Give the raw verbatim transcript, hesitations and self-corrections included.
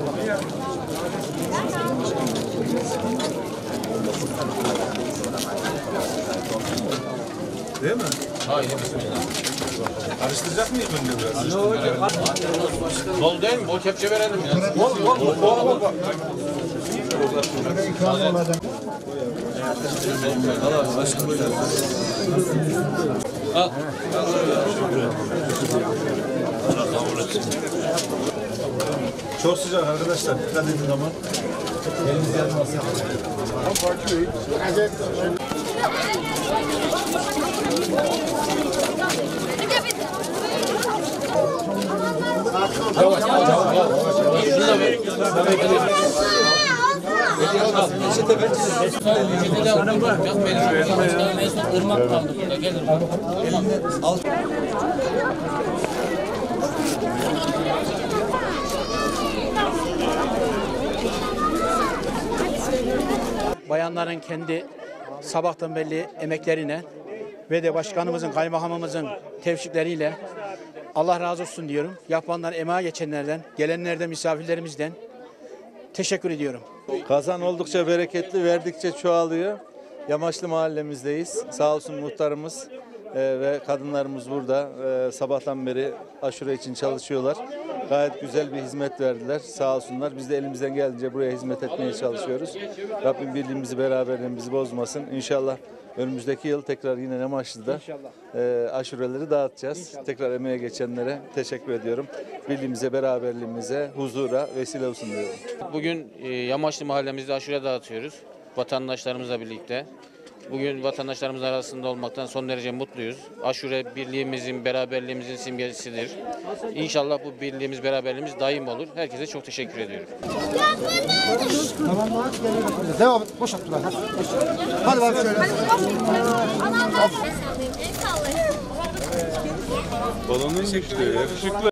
Değil mi? Hayır, bismillah. Karıştıracak mıyız önce biraz? Bol değil mi? Bol kepçe verelim ya. Bol, bol, bol, bol, bol. Al. Çok sıcak arkadaşlar. Dikkat edin ama. Eliniz yanmasın. Yavaş, yavaş, yavaş. Şunu da ver. Irmak kaldı burada. Gel Irmak. Al. Bayanların kendi sabahtan belli emeklerine ve de başkanımızın, kaymakamımızın tevşikleriyle Allah razı olsun diyorum. Yapanlar, emeğe geçenlerden, gelenlerden, misafirlerimizden teşekkür ediyorum. Kazan oldukça bereketli, verdikçe çoğalıyor. Yamaçlı mahallemizdeyiz. Sağ olsun muhtarımız e, ve kadınlarımız burada e, sabahtan beri aşure için çalışıyorlar. Gayet güzel bir hizmet verdiler. Sağ olsunlar. Biz de elimizden geldiğince buraya hizmet etmeye çalışıyoruz. Rabbim birliğimizi, beraberliğimizi bozmasın. İnşallah önümüzdeki yıl tekrar yine Yamaçlı'da e, aşureleri dağıtacağız. Tekrar emeğe geçenlere teşekkür ediyorum. Birliğimize, beraberliğimize, huzura vesile olsun diyorum. Bugün e, Yamaçlı mahallemizde aşure dağıtıyoruz. Vatandaşlarımızla birlikte. Bugün vatandaşlarımız arasında olmaktan son derece mutluyuz. Aşure birliğimizin, beraberliğimizin simgesidir. İnşallah bu birliğimiz, beraberliğimiz daim olur. Herkese çok teşekkür ediyorum. Tamam mı? Devam et. Boş at Tülay. Hadi bak şöyle. Balonu düştü. Yakışıklı.